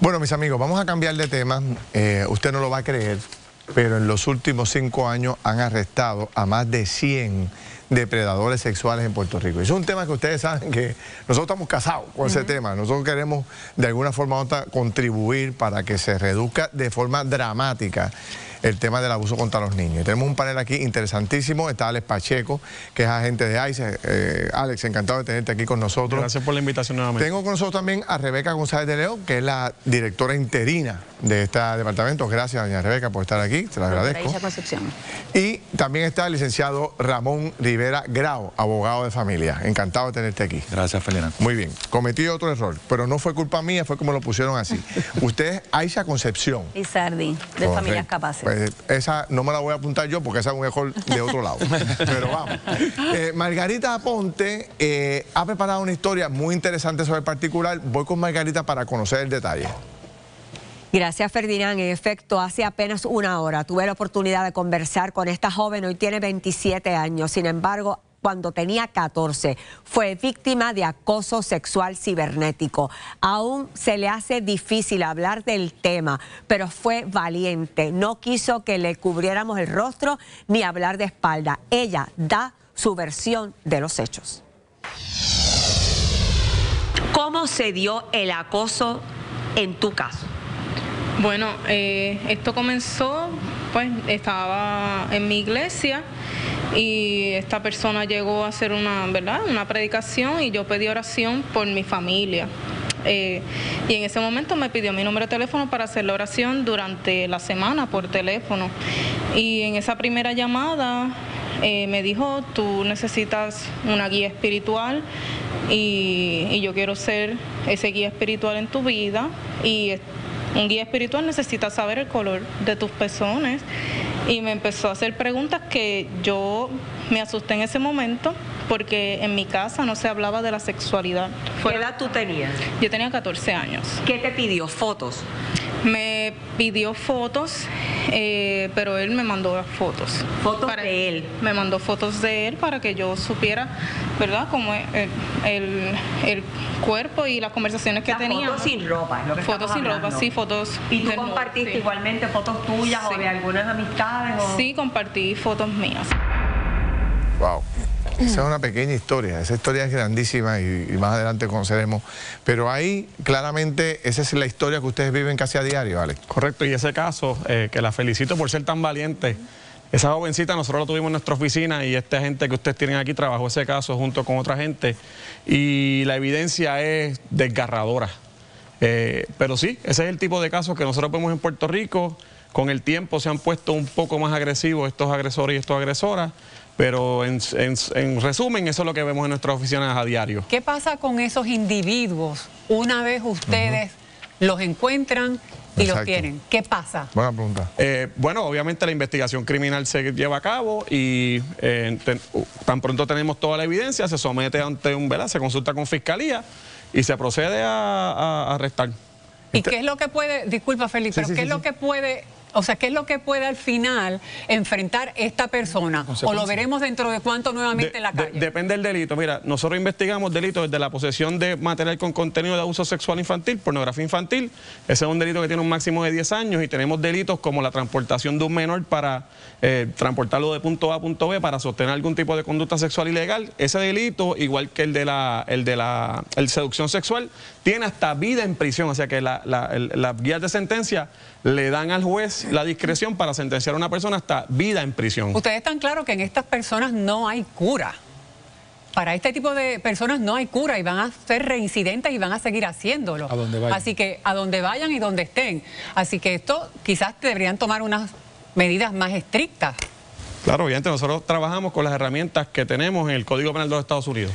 Bueno, mis amigos, vamos a cambiar de tema. Usted no lo va a creer, pero en los últimos 5 años han arrestado a más de 100 depredadores sexuales en Puerto Rico. Es un tema que ustedes saben que nosotros estamos casados con ese tema. Nosotros queremos de alguna forma u otra contribuir para que se reduzca de forma dramática el tema del abuso contra los niños. Y tenemos un panel aquí interesantísimo. Está Alex Pacheco, que es agente de ICE. Alex, encantado de tenerte aquí con nosotros. Gracias por la invitación nuevamente. Tengo con nosotros también a Rebeca González de León, que es la directora interina de este departamento. Gracias, doña Rebeca, por estar aquí. Se lo agradezco. Y también está el licenciado Ramón Rivera Grau, abogado de familia. Encantado de tenerte aquí. Gracias, Ferdinand. Muy bien. Cometí otro error, pero no fue culpa mía, fue como lo pusieron así. Usted es Aisha Concepción. Izardi, de Familias Capaces. Pues esa no me la voy a apuntar yo porque esa es un error de otro lado. Pero vamos. Margarita Aponte ha preparado una historia muy interesante sobre el particular. Voy con Margarita para conocer el detalle. Gracias, Ferdinand. En efecto, hace apenas una hora tuve la oportunidad de conversar con esta joven. Hoy tiene 27 años. Sin embargo, cuando tenía 14, fue víctima de acoso sexual cibernético. Aún se le hace difícil hablar del tema, pero fue valiente. No quiso que le cubriéramos el rostro ni hablar de espalda. Ella da su versión de los hechos. ¿Cómo se dio el acoso en tu caso? Bueno, esto comenzó, pues estaba en mi iglesia y esta persona llegó a hacer una predicación y yo pedí oración por mi familia. Y en ese momento me pidió mi número de teléfono para hacer la oración durante la semana por teléfono. Y en esa primera llamada me dijo, tú necesitas una guía espiritual y yo quiero ser ese guía espiritual en tu vida. Y un guía espiritual necesita saber el color de tus pezones. Y me empezó a hacer preguntas que yo me asusté en ese momento porque en mi casa no se hablaba de la sexualidad. ¿Qué edad tú tenías? Yo tenía 14 años. ¿Qué te pidió? ¿Fotos? Me pidió fotos, pero él me mandó fotos. ¿Fotos de él? Me mandó fotos de él para que yo supiera, ¿verdad?, cómo el cuerpo y las conversaciones que teníamos. Fotos sin ropa, es lo que fotos sin ropa, sí, fotos. ¿Y tú compartiste igualmente fotos tuyas o de algunas amistades? Sí, compartí fotos mías. Wow. Esa es una pequeña historia, esa historia es grandísima y más adelante conoceremos, pero ahí claramente esa es la historia que ustedes viven casi a diario, Alex. Correcto, y ese caso, que la felicito por ser tan valiente, esa jovencita nosotros la tuvimos en nuestra oficina y esta gente que ustedes tienen aquí trabajó ese caso junto con otra gente y la evidencia es desgarradora. Pero sí, ese es el tipo de casos que nosotros vemos en Puerto Rico. Con el tiempo se han puesto un poco más agresivos estos agresores y estas agresoras, pero en resumen, eso es lo que vemos en nuestras oficinas a diario. ¿Qué pasa con esos individuos una vez ustedes los encuentran y los tienen? ¿Qué pasa? Buena pregunta. Bueno, obviamente la investigación criminal se lleva a cabo y tan pronto tenemos toda la evidencia, se somete ante se consulta con fiscalía y se procede a arrestar. ¿Y qué es lo que puede, disculpa Felipe, pero qué es lo que puede, o sea, qué es lo que puede al final enfrentar esta persona? ¿O lo veremos dentro de cuánto nuevamente en la calle? Depende del delito. Mira, nosotros investigamos delitos desde la posesión de material con contenido de abuso sexual infantil, pornografía infantil. Ese es un delito que tiene un máximo de 10 años y tenemos delitos como la transportación de un menor para transportarlo de punto A a punto B para sostener algún tipo de conducta sexual ilegal. Ese delito, igual que el de seducción sexual, tiene hasta vida en prisión. O sea que las guías de sentencia le dan al juez la discreción para sentenciar a una persona hasta vida en prisión. Ustedes están claros que en estas personas no hay cura. Para este tipo de personas no hay cura y van a ser reincidentes y van a seguir haciéndolo. A donde vayan. Así que a donde vayan y donde estén. Así que esto quizás deberían tomar unas medidas más estrictas. Claro, obviamente nosotros trabajamos con las herramientas que tenemos en el Código Penal de los Estados Unidos.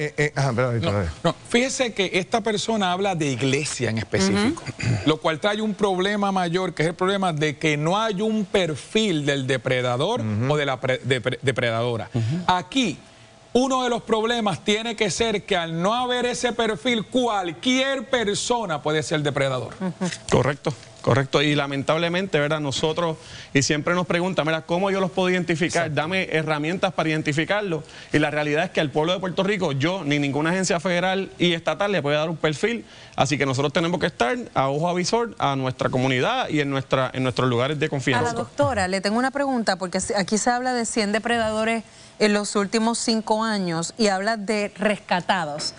Fíjese que esta persona habla de iglesia en específico, lo cual trae un problema mayor, que es el problema de que no hay un perfil del depredador o de la depredadora. Aquí, uno de los problemas tiene que ser que al no haber ese perfil, cualquier persona puede ser depredador. Correcto. Correcto, y lamentablemente, ¿verdad? Nosotros, y siempre nos preguntan, mira, ¿cómo yo los puedo identificar? Exacto. Dame herramientas para identificarlos. Y la realidad es que al pueblo de Puerto Rico, yo ni ninguna agencia federal y estatal le puede dar un perfil. Así que nosotros tenemos que estar a ojo avisor a nuestra comunidad y en nuestros lugares de confianza. A la doctora, le tengo una pregunta, porque aquí se habla de 100 depredadores en los últimos 5 años y habla de rescatados.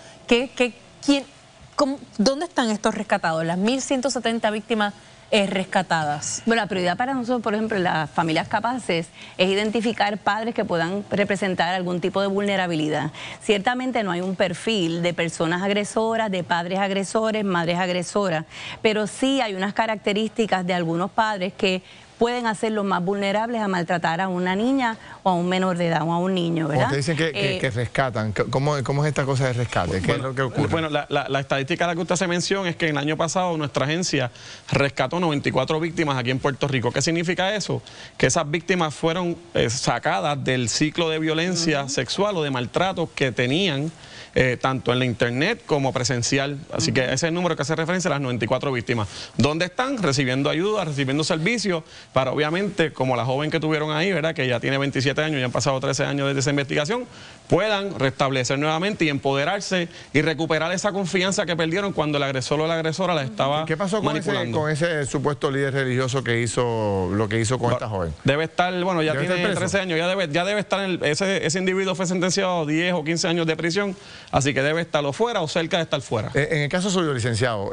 ¿Dónde están estos rescatados? Las 1.170 víctimas rescatadas. Bueno, la prioridad para nosotros, por ejemplo, en las familias capaces, es identificar padres que puedan representar algún tipo de vulnerabilidad. Ciertamente no hay un perfil de personas agresoras, de padres agresores, madres agresoras, pero sí hay unas características de algunos padres que pueden hacerlos más vulnerables a maltratar a una niña o a un menor de edad o a un niño, ¿verdad? Ustedes dicen que rescatan. ¿Cómo es esta cosa de rescate? ¿Qué es lo que ocurre? Bueno, la estadística a la que usted se menciona es que el año pasado nuestra agencia rescató 94 víctimas aquí en Puerto Rico. ¿Qué significa eso? Que esas víctimas fueron sacadas del ciclo de violencia sexual o de maltrato que tenían tanto en la internet como presencial. Así que ese es el número que hace referencia a las 94 víctimas. ¿Dónde están? Recibiendo ayuda, recibiendo servicios para, obviamente, como la joven que tuvieron ahí, ¿verdad? Que ya tiene 27 años, ya han pasado 13 años desde esa investigación, puedan restablecer nuevamente y empoderarse y recuperar esa confianza que perdieron cuando el agresor o la agresora la estaba manipulando. ¿Qué pasó con ese supuesto líder religioso que hizo lo que hizo con esta joven? Debe estar, bueno, ya tiene 13 años, ya debe estar, ese individuo fue sentenciado a 10 o 15 años de prisión, así que debe estar o fuera o cerca de estar fuera. En el caso suyo, licenciado,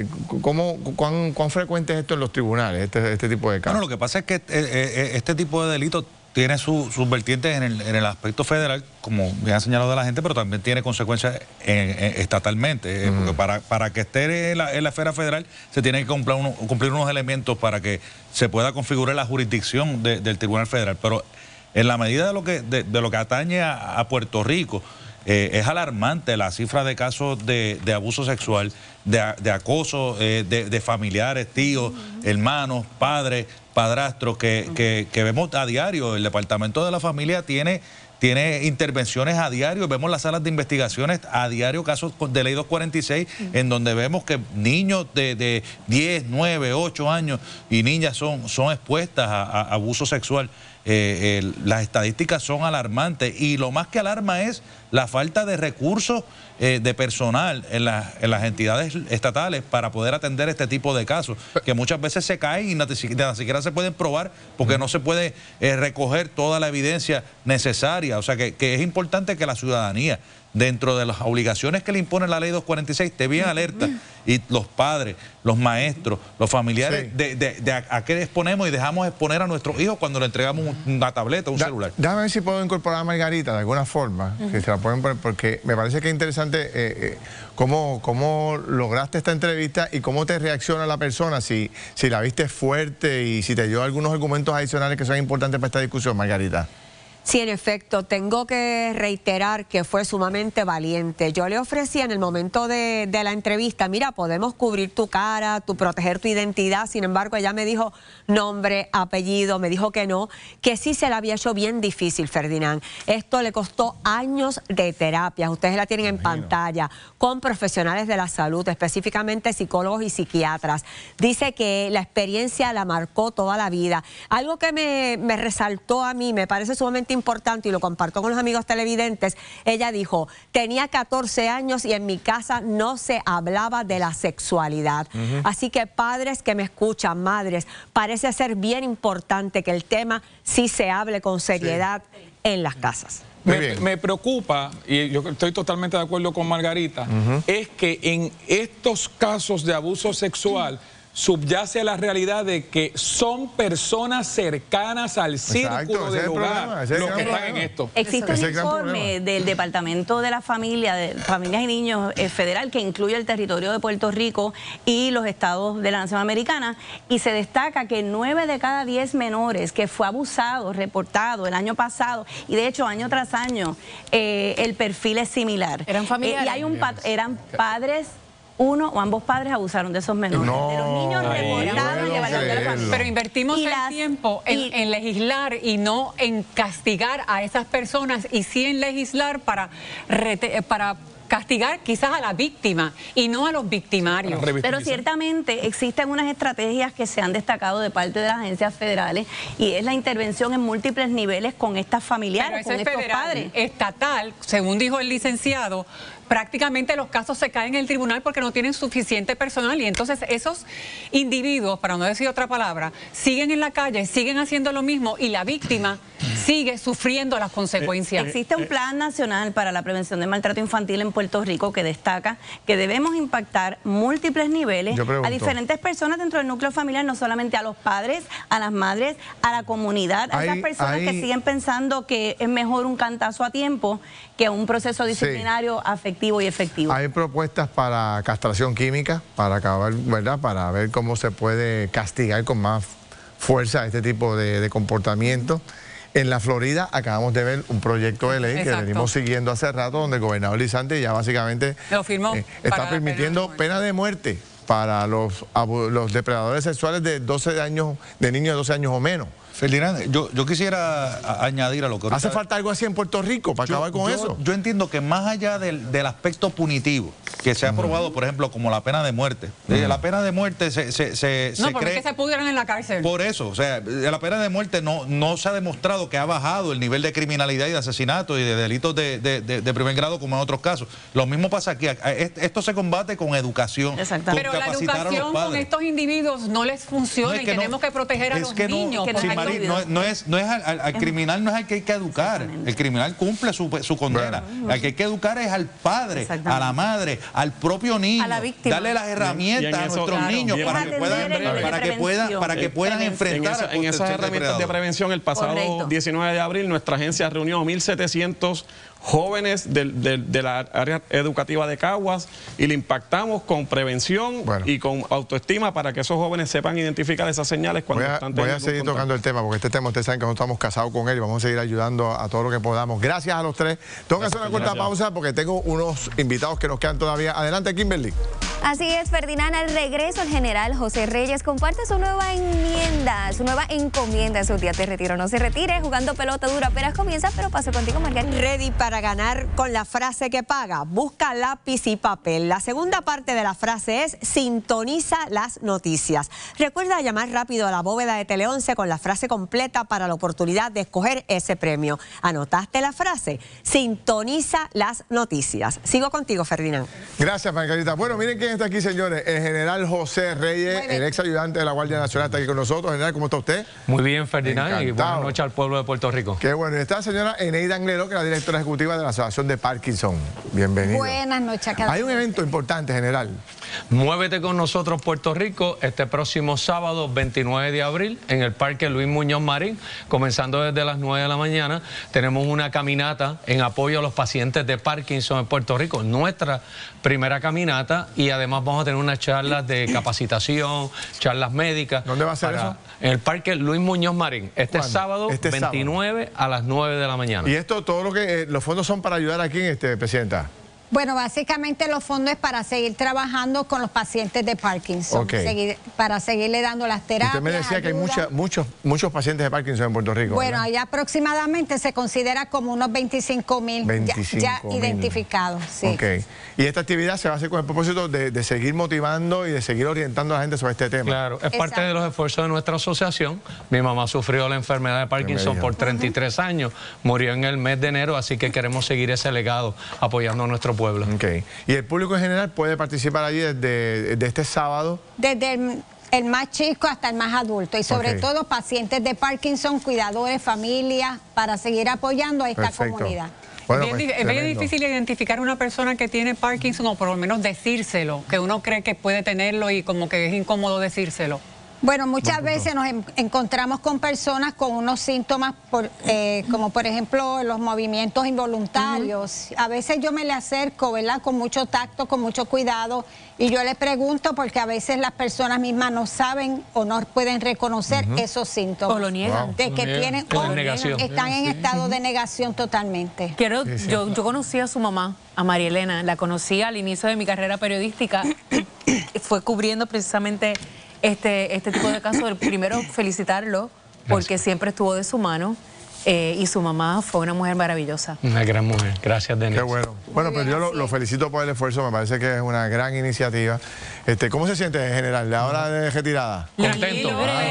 ¿cuán frecuente es esto en los tribunales, este tipo de casos? Bueno, lo que pasa es que este tipo de delitos tiene sus vertientes en el aspecto federal, como bien ha señalado de la gente, pero también tiene consecuencias estatalmente. Porque para que esté en la esfera federal se tiene que cumplir unos elementos para que se pueda configurar la jurisdicción del Tribunal Federal. Pero en la medida de lo que atañe a Puerto Rico, es alarmante la cifra de casos de abuso sexual, de acoso de familiares, tíos, hermanos, padres, padrastros que vemos a diario. El Departamento de la Familia tiene intervenciones a diario, vemos las salas de investigaciones a diario, casos de ley 246, en donde vemos que niños de 10, 9, 8 años y niñas son expuestas a abuso sexual. Las estadísticas son alarmantes y lo más que alarma es la falta de recursos de personal en las entidades estatales para poder atender este tipo de casos, que muchas veces se caen y ni siquiera se pueden probar porque no se puede recoger toda la evidencia necesaria. O sea que es importante que la ciudadanía, dentro de las obligaciones que le impone la ley 246, esté bien alerta, y los padres, los maestros, los familiares, de a qué exponemos y dejamos exponer a nuestros hijos cuando le entregamos una tableta, un celular. Déjame ver si puedo incorporar a Margarita de alguna forma, que se la pueden poner, porque me parece que es interesante cómo lograste esta entrevista y cómo te reacciona la persona, si la viste fuerte y si te dio algunos argumentos adicionales que son importantes para esta discusión, Margarita. Sí, en efecto, tengo que reiterar que fue sumamente valiente. Yo le ofrecí en el momento de la entrevista, mira, podemos cubrir tu cara, proteger tu identidad. Sin embargo, ella me dijo nombre, apellido, me dijo que no, que sí se la había hecho bien difícil, Ferdinand. Esto le costó años de terapia, ustedes la tienen en pantalla, con profesionales de la salud, específicamente psicólogos y psiquiatras. Dice que la experiencia la marcó toda la vida. Algo que me resaltó a mí, me parece sumamente importante y lo comparto con los amigos televidentes. Ella dijo, tenía 14 años y en mi casa no se hablaba de la sexualidad. Así que padres que me escuchan, madres, parece ser bien importante que el tema sí se hable con seriedad en las casas. Me preocupa, y yo estoy totalmente de acuerdo con Margarita, es que en estos casos de abuso sexual subyace la realidad de que son personas cercanas al círculo del hogar los que están en esto. Existe un informe del Departamento de la Familia, de Familias y Niños federal, que incluye el territorio de Puerto Rico y los estados de la nación americana, y se destaca que 9 de cada 10 menores que fue abusado, reportado el año pasado, y de hecho año tras año, el perfil es similar. ¿Eran familiares? Y hay eran padres. Uno o ambos padres abusaron de esos menores. De los niños reportados y evaluados de la familia. Pero invertimos el tiempo en legislar y no en castigar a esas personas, y sí en legislar para castigar quizás a la víctima y no a los victimarios. Pero ciertamente existen unas estrategias que se han destacado de parte de las agencias federales y es la intervención en múltiples niveles con estas familiares, con estos padres. Estatal, según dijo el licenciado, prácticamente los casos se caen en el tribunal porque no tienen suficiente personal y entonces esos individuos, para no decir otra palabra, siguen en la calle, siguen haciendo lo mismo y la víctima sigue sufriendo las consecuencias. Existe un plan nacional para la prevención del maltrato infantil en Puerto Rico que destaca que debemos impactar múltiples niveles a diferentes personas dentro del núcleo familiar, no solamente a los padres, a las madres, a la comunidad, a esas personas que siguen pensando que es mejor un cantazo a tiempo que un proceso disciplinario afectivo y efectivo. Hay propuestas para castración química, para acabar, ¿verdad? Para ver cómo se puede castigar con más fuerza este tipo de comportamiento. En la Florida acabamos de ver un proyecto de ley que venimos siguiendo hace rato, donde el gobernador Lisante ya básicamente está permitiendo pena de muerte para los depredadores sexuales de 12 años, de niños de 12 años o menos. Ferdinand, yo quisiera añadir a lo que ahorita... ¿Hace falta algo así en Puerto Rico para acabar con eso? Yo entiendo que más allá del aspecto punitivo, que se ha aprobado, por ejemplo, como la pena de muerte. La pena de muerte se porque cree... es que se pudieran en la cárcel. Por eso, o sea, la pena de muerte no se ha demostrado que ha bajado el nivel de criminalidad y de asesinato y de delitos de primer grado como en otros casos. Lo mismo pasa aquí. Esto se combate con educación. Pero la educación con estos individuos no les funciona y tenemos que proteger a los niños. Al criminal no es al que hay que educar. El criminal cumple su condena. Al que hay que educar es al padre, a la madre, al propio niño. A la víctima. Darle las herramientas a nuestros niños para que puedan enfrentar en esas herramientas de prevención. El pasado 19 de abril nuestra agencia reunió a 1.700 jóvenes de la área educativa de Caguas y le impactamos con prevención y con autoestima para que esos jóvenes sepan identificar esas señales cuando están teniendo. Voy a seguir tocando el tema porque este tema ustedes saben que no estamos casados con él y vamos a seguir ayudando a todo lo que podamos. Gracias a los tres. Tengo que hacer una corta pausa porque tengo unos invitados que nos quedan todavía. Adelante, Kimberly. Así es, Ferdinand, al regreso el general José Reyes comparte su nueva encomienda en sus días de retiro. No se retire, jugando pelota dura, apenas comienza, pero paso contigo, Margarita. Ready para ganar con la frase que paga. Busca lápiz y papel. La segunda parte de la frase es sintoniza las noticias. Recuerda llamar rápido a la bóveda de Tele 11 con la frase completa para la oportunidad de escoger ese premio. ¿Anotaste la frase? Sintoniza las noticias. Sigo contigo, Ferdinand. Gracias, Margarita. Bueno, miren quién está aquí, señores. El general José Reyes, el ex ayudante de la Guardia Nacional, está aquí con nosotros. General, ¿cómo está usted? Muy bien, Ferdinand, y buenas noches al pueblo de Puerto Rico. Qué bueno. Y está la señora Eneida Anglero, que es la directora ejecutiva de la Asociación de Parkinson. Bienvenida. Buenas noches a cada Hay un evento importante, general. Muévete con nosotros, Puerto Rico, este próximo sábado 29 de abril en el Parque Luis Muñoz Marín, comenzando desde las 9 de la mañana. Tenemos una caminata en apoyo a los pacientes de Parkinson en Puerto Rico, nuestra primera caminata, y además vamos a tener unas charlas de capacitación, charlas médicas. ¿Dónde va a ser eso? En el Parque Luis Muñoz Marín, este sábado 29 a las 9 de la mañana. ¿Y esto, todo lo que los fondos son para ayudar a quién, Presidenta? Bueno, básicamente los fondos es para seguir trabajando con los pacientes de Parkinson, para seguirle dando las terapias. Usted me decía que hay muchos pacientes de Parkinson en Puerto Rico. Bueno, allá aproximadamente se considera como unos 25.000 ya identificados. Sí. Okay. Y esta actividad se va a hacer con el propósito de seguir motivando y de seguir orientando a la gente sobre este tema. Claro, es parte de los esfuerzos de nuestra asociación. Mi mamá sufrió la enfermedad de Parkinson por 33 años, murió en el mes de enero, así que queremos seguir ese legado apoyando a nuestro pueblo. ¿Y el público en general puede participar allí desde este sábado? Desde el más chico hasta el más adulto y sobre todo pacientes de Parkinson, cuidadores, familias, para seguir apoyando a esta comunidad. Bueno, es bien difícil identificar una persona que tiene Parkinson o por lo menos decírselo, que uno cree que puede tenerlo y como que es incómodo decírselo. Bueno, muchas veces nos encontramos con personas con unos síntomas como por ejemplo los movimientos involuntarios. A veces yo me le acerco, ¿verdad? Con mucho tacto, con mucho cuidado y yo le pregunto porque a veces las personas mismas no saben o no pueden reconocer esos síntomas. O lo niegan. De que tienen o están en estado de negación totalmente. Yo conocí a su mamá, a María Elena, la conocí al inicio de mi carrera periodística, fue cubriendo precisamente este tipo de casos. Primero felicitarlo porque siempre estuvo de su mano y su mamá fue una mujer maravillosa. Una gran mujer. Gracias, Denise. Qué bueno. Bueno, pues yo lo felicito por el esfuerzo, me parece que es una gran iniciativa. ¿Cómo se siente en general de ahora de retirada? Contento.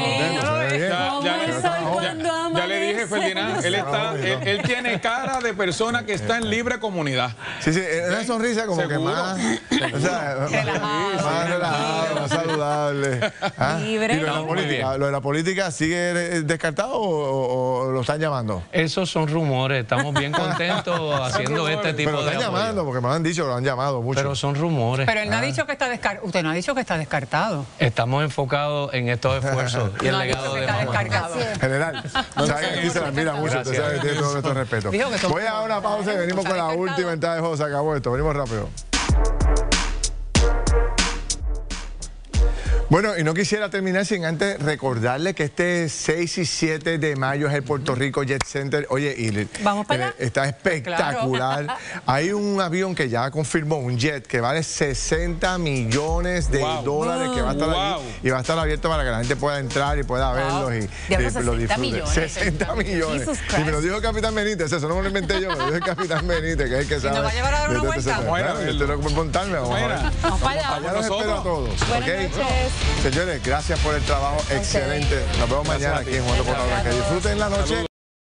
Ya le dije, Ferdinand, él tiene cara de persona que está en libre comunidad. Sí, una sonrisa como que más, o sea, más relajado, más saludable. Libre. ¿Y lo de la política sigue descartado o lo están llamando? Esos son rumores. Estamos bien contentos haciendo este tipo de Pero lo están llamando, porque me lo han dicho, lo han llamado mucho. Pero son rumores. Pero él no ha dicho que está descartado. Usted no ha dicho que está descartado. Estamos enfocados en estos esfuerzos y el legado de mamá. General, saben que aquí se la admira mucho, usted sabe, tiene todo nuestro respeto. Voy a dar una pausa y venimos con la última entrada de juego. Se acabó esto, venimos rápido. Bueno, y no quisiera terminar sin antes recordarle que este 6 y 7 de mayo es el Puerto Rico Jet Center. Oye, y ¿vamos para allá? Está espectacular. Claro. Hay un avión que ya confirmó, un jet, que vale 60 millones de dólares, que va a estar allí y va a estar abierto para que la gente pueda entrar y pueda verlos y lo disfrute. 60 millones. Y me lo dijo el Capitán Benítez, eso no me lo inventé yo, me lo dijo el Capitán Benítez, que es el que sabe. ¿Y nos va a llevar a dar una vuelta? Bueno, yo tengo que montarme. Vamos para allá. Los espero a todos. Buenas noches. Señores, gracias por el trabajo excelente. Nos vemos mañana aquí en Jugando con la Blanca. Disfruten la noche.